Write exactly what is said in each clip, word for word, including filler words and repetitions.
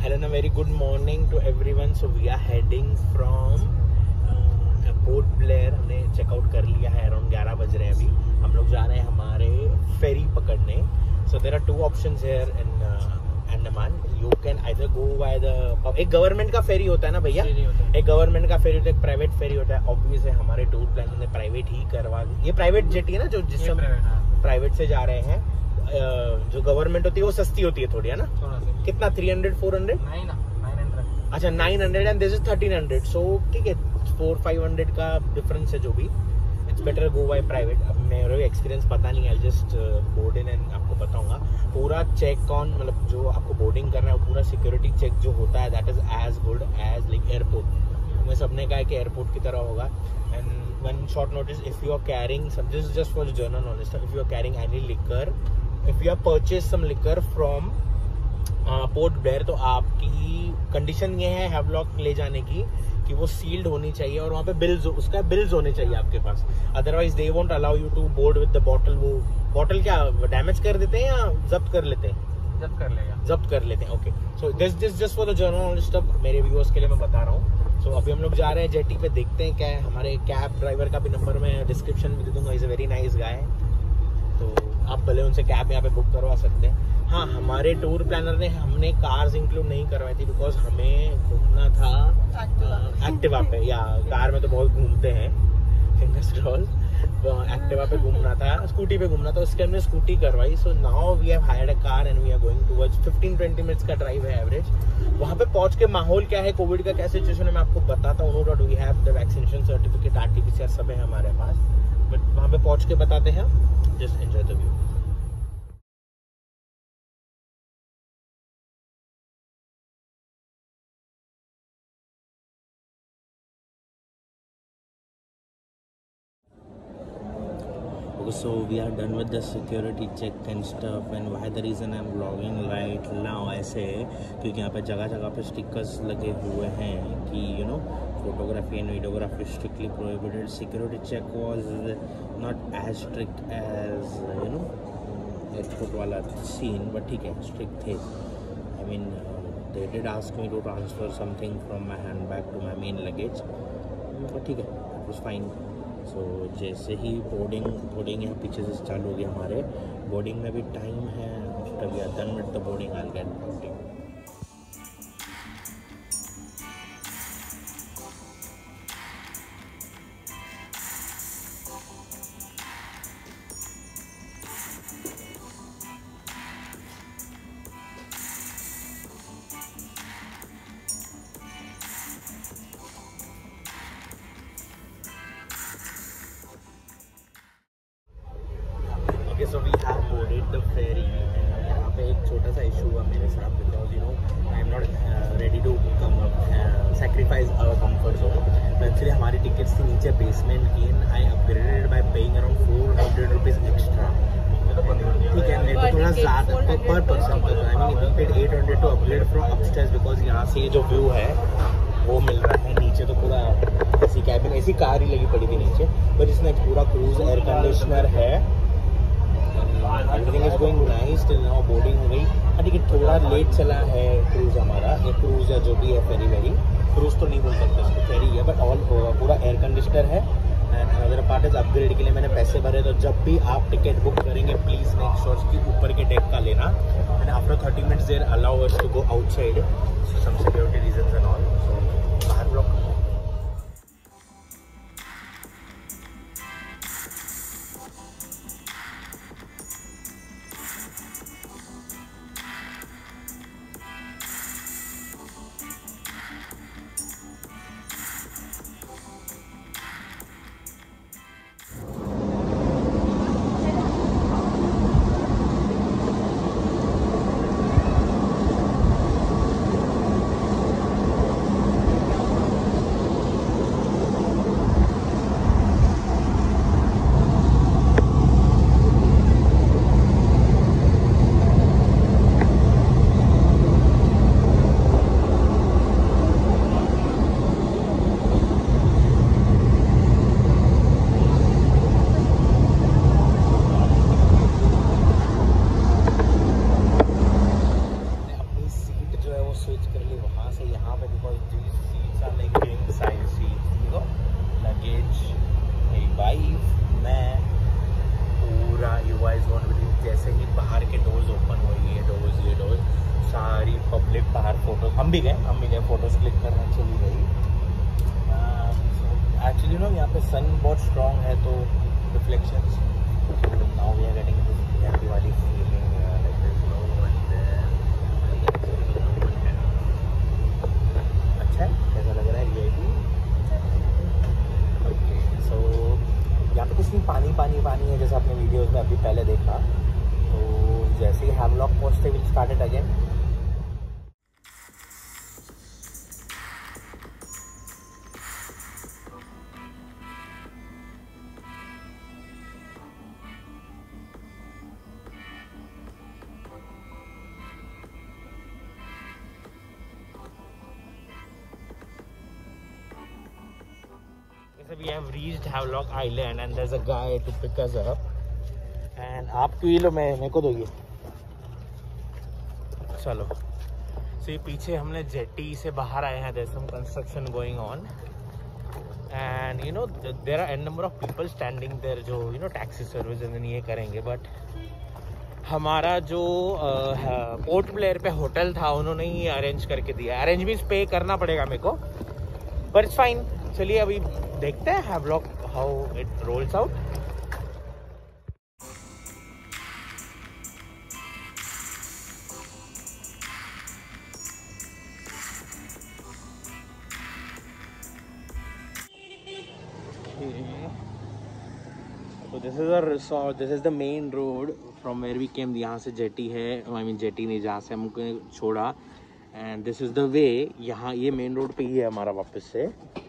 Hello and a very good morning to everyone. So we are heading from uh, Port Blair. हमने checkout कर लिया है, around ग्यारह बज रहे हैं अभी. हम लोग जा रहे हैं हमारे फेरी पकड़ने. So there are two options here in Andaman. You can either go by the, एक गवर्नमेंट का फेरी होता है ना भैया, एक गवर्नमेंट का फेरी होता है, एक प्राइवेट फेरी होता है. ऑब्वियस है हमारे टूर प्लान ने प्राइवेट ही करवा. ये प्राइवेट जेटी है ना, जो जिससे प्राइवेट से जा रहे हैं. जो गवर्नमेंट होती है वो सस्ती होती है थोड़ी, है ना? कितना? थ्री हंड्रेड फोर हंड्रेड अच्छा nine hundred and this is thirteen hundred. So ठीक है, फोर फाइव हंड्रेड का डिफरेंस है जो भी. It's better go by private. अब मेरा भी एक्सपीरियंस पता नहीं है, I just board in and आपको बताऊंगा. पूरा चेक ऑन, मतलब जो आपको बोर्डिंग करना है वो पूरा सिक्योरिटी चेक जो होता है that is as good as like airport. हमें सबने कहा है कि एयरपोर्ट की तरह होगा. And one short notice, if you are carrying some, this is just for general knowledge, if you are carrying any liquor, if you are purchase some liquor from Port Blair, तो आपकी कंडीशन ये है हैवलॉक ले जाने की कि वो सील्ड होनी चाहिए और वहाँ पे बिल्स, उसका बिल्स होने चाहिए आपके पास. Otherwise they won't allow you to board with the bottle. वो बॉटल क्या डैमेज कर देते हैं या जब्त कर लेते हैं? जब्त कर लेगा, जब्त कर लेते हैं. Okay, so this this just for the general knowledge stuff, मेरे व्यूअर्स के लिए मैं बता रहा हूँ. सो so, अभी हम लोग जा रहे हैं जेटी पे, देखते हैं क्या है. हमारे कैब ड्राइवर का भी नंबर मैं डिस्क्रिप्शन में दे दूंगा. Is a very nice guy, तो आप भले उनसे कैब यहाँ पे बुक करवा सकते हैं. हाँ, हमारे टूर प्लानर ने, हमने कार्स इंक्लूड नहीं करवाई थी बिकॉज हमें घूमना था एक्टिवा पे. या कार में तो बहुत घूमते हैं, फिंगर्स क्रॉस्ड. एक्टिवा पे घूमना था, स्कूटी पे घूमना था, उसके हमने स्कूटी करवाई. So now we have hired a car and we are going towards fifteen twenty minutes का ड्राइव है एवरेज. वहाँ पे पहुंच के माहौल क्या है, कोविड का क्या सिचुएशन है, मैं आपको बताता हूँ. No, we have the vaccination certificate, RTPCR सब है हमारे पास. बट वहाँ पे पहुंच के बताते हैं. Just enjoy the view. Okay, so we are done with the security check and stuff. And why the reason I'm vlogging right now ऐसे, क्योंकि यहाँ पे जगह जगह पे स्टिकर्स लगे हुए हैं कि you know photography and videography strictly prohibited. Security check was not as strict as you know airport वाला सीन, बट ठीक है, स्ट्रिक्ट थे. I mean they did ask me to transfer something from my hand bag to my main luggage, but ठीक है, it was fine. So so, जैसे ही boarding boarding यहाँ पीछे से चालू हो गया. हमारे बोर्डिंग में भी टाइम है, after we are done with the boarding I will get boarding. So we have boarded the ferry. यहाँ पे एक छोटा सा इशू हुआ मेरे साथ because you know I am not ready to come sacrifice our comfort zone. तो actually हमारी टिकट्स थी नीचे बेसमेंट की, and I upgraded by paying around four hundred rupees extra. ठीक है, मेरे को थोड़ा ज़्यादा पर पर्सन का, I mean we paid eight hundred to upgrade from upstairs because यहाँ से जो व्यू है वो मिल रहा है. नीचे तो पूरा ऐसी कैबिन, ऐसी कार ही लगी पड़ी थी नीचे, पर इसमें पूरा क्रूज एयर कंडीशनर है. Everything is going nice till now. Boarding हो गई. ठीक है, थोड़ा लेट चला है क्रूज हमारा, ये क्रूज या जो भी है फेरी वेरी, क्रूज तो नहीं बोल सकते इसको, फेरी है, बट ऑल पूरा एयर कंडीशनर है. And other part is upgrade के लिए मैंने पैसे भरे. तो जब भी आप टिकट बुक करेंगे प्लीज मेक श्योर कि ऊपर के डेक का लेना. And after thirty minutes there allow us to go outside, some security reasons and all. So बाहर ब्लॉक. तो स्विच कर ली वहाँ से यहाँ पे, because these seats are like king size seats, देखो लगेज, मेरी वाइफ, मैं, पूरा यू गाइस वोंट बिलीव, जैसे ही बाहर के डोर्स ओपन हुए, ये डोर्स ये डोर्स, सारी पब्लिक बाहर फोटोज, हम भी गए हम भी गए फोटोज क्लिक करने चली गई। एक्चुअली नो यहाँ पे सन बहुत स्ट्रॉन्ग है तो reflections, now we are getting this happy वाली feeling like this no one there. अच्छा कैसा लग रहा है ये भी? ओके सो यहाँ पे कुछ नहीं, पानी पानी पानी है जैसे आपने वीडियोस में अभी पहले देखा। तो जैसे ही हैवलॉक पहुंचते will start it again. We have reached Havelock Island and there's a guy to pick us up. And आप पी लो, मैं मेरे को दोगे? चलो। So पीछे हमने जेटी से बाहर आए हैं। There's some construction going on. And you know there are a number of people standing there जो you know taxi service and ये करेंगे, but हमारा जो पोर्ट ब्लेयर पे होटल था उन्होंने ही अरेंज करके दिया। अरेंज भी पे करना पड़ेगा मेरे को, but it's fine। चलिए अभी देखते हैं Havelock how it rolls out. तो this is a resort, this is the main road from where we came. यहाँ से जेटी है, आई मीन जेटी नहीं, जहाँ से हमको छोड़ा, and this is the way. यहाँ ये मेन रोड पे ही है हमारा वापस से।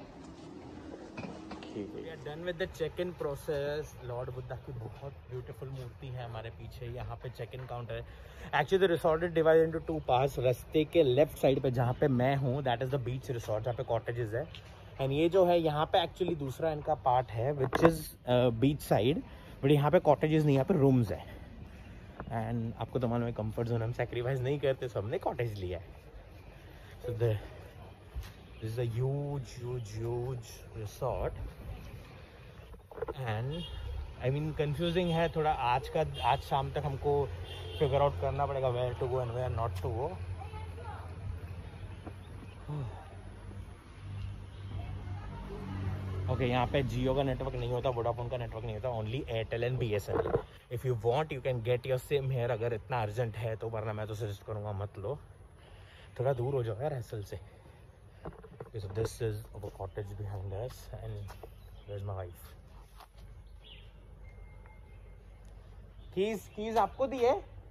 We are done with the check-in process. Lord Buddha की बहुत ब्यूटीफुल मूर्ति है हमारे पीछे। यहाँ पे चेक इन काउंटर है। Actually the resort is divided into two parts. रास्ते के लेफ्ट साइड पे जहाँ पे मैं हूँ that is the beach resort, जहाँ पे कॉटेजेस है। एंड ये जो है यहाँ पे एक्चुअली दूसरा इनका पार्ट है which is beach side, but यहाँ पे कॉटेजेस नहीं, यहाँ पे रूम्स है। एंड आपको तो मालूम है कंफर्ट जोन हम सेक्रीफाइस नहीं करते, so हमने कॉटेज लिया है। So this is a huge huge huge resort. And I mean confusing है थोड़ा। आज का आज शाम तक हमको फिगर आउट करना पड़ेगा where to go and where not to go. Okay, यहाँ पे जियो का नेटवर्क नहीं होता, वोडाफोन का नेटवर्क नहीं होता, only Airtel and B S N L. If you want you can get your SIM here, अगर इतना अर्जेंट है तो, वरना मैं तो सजेस्ट करूँगा मत लो, थोड़ा दूर हो जाओ यार हैसल से। So this is our cottage behind us and there's my wife. Keys keys आपको दिए?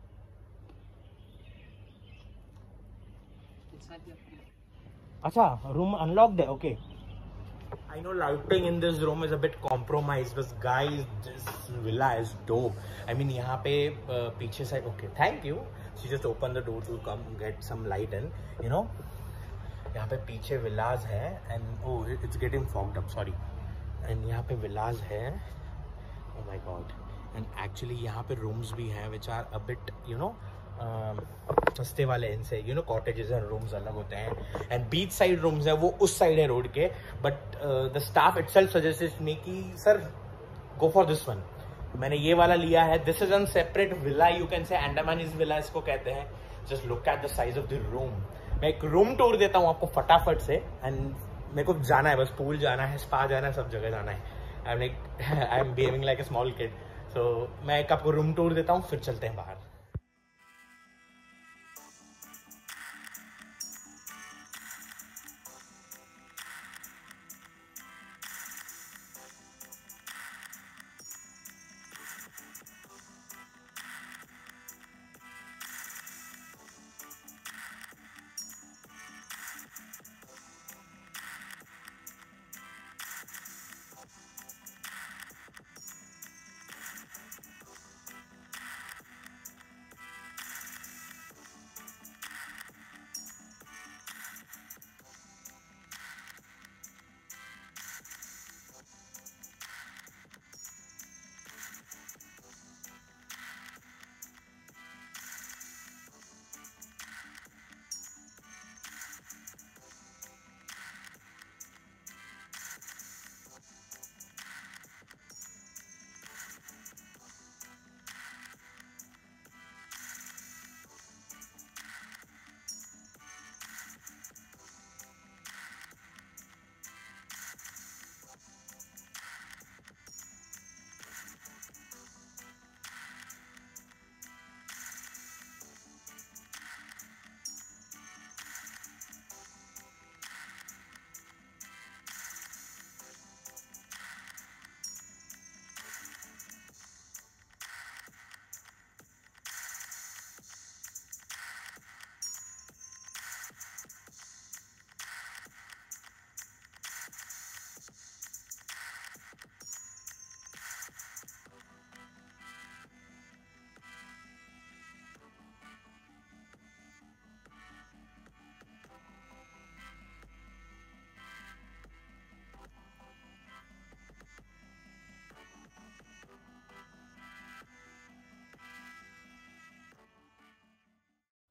अच्छा, रूम अनलॉक्ड है। Okay, I know lighting in this room is a bit compromise, बस guys this villa is dope. I mean यहाँ पे पीछे side, okay thank you, she just open the door to come get some light and you know यहाँ पे पीछे villas है and oh it's getting fogged up, sorry. And यहाँ पे villas है, oh my God. And actually यहाँ पे rooms भी हैं which are a bit you know सस्ते वाले इनसे, you know cottages and rooms अलग होते हैं। एंड बीच साइड रूम्स है वो उस साइड है रोड के, but the staff itself suggested me कि sir go for this one. मैंने ये वाला लिया है। This is an separate villa, you can say Andamanese villa इसको कहते हैं। Just look at the size of the room. मैं एक रूम टूर देता हूँ आपको फटाफट से। एंड मेरे को जाना है, बस पूल जाना है, स्पा जाना है, सब जगह जाना है। I am like I am behaving like a small kid. So मैं एक आपको रूम टूर देता हूँ, फिर चलते हैं बाहर।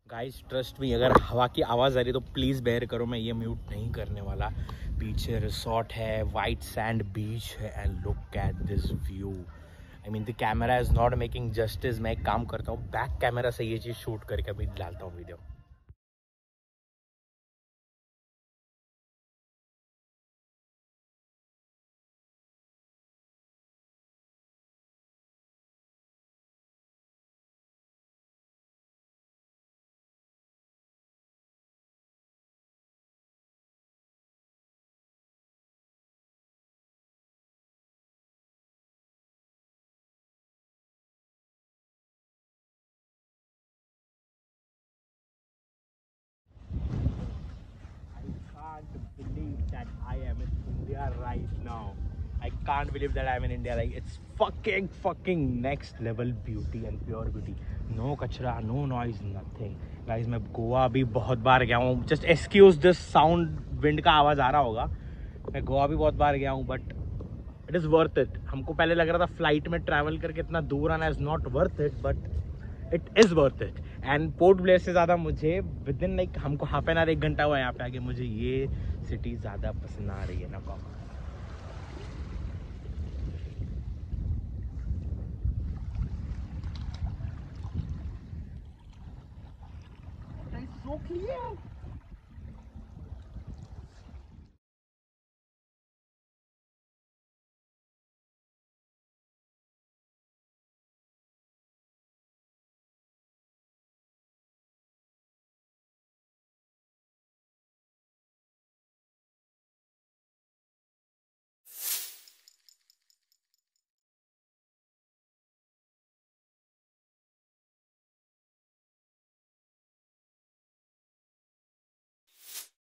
गाइस ट्रस्ट मी, अगर हवा की आवाज़ आ रही तो प्लीज़ बेयर करो, मैं ये म्यूट नहीं करने वाला। पीछे रिसोर्ट है, वाइट सैंड बीच है and look at this view. I mean the camera is not making justice. मैं एक काम करता हूँ, बैक कैमरा से ये चीज़ शूट करके अभी डालता हूँ video. Can't believe that I am in India right now. I can't believe that I am in India. Like it's fucking fucking next level beauty and pure beauty. No kachra, no noise, nothing. Guys, मैं गोवा भी बहुत बार गया हूँ. Just excuse this sound, wind का आवाज़ आ रहा होगा. मैं गोवा भी बहुत बार गया हूँ, but it is worth it. हमको पहले लग रहा था फ्लाइट में ट्रैवल करके इतना दूर आना is not worth it, but it is worth it. And Port Blair से ज़्यादा मुझे विद इन लाइक हमको हाफ एन आवर एक घंटा हुआ यहाँ पे आके, मुझे ये सिटी ज़्यादा पसंद आ रही है ना कॉम। So clear.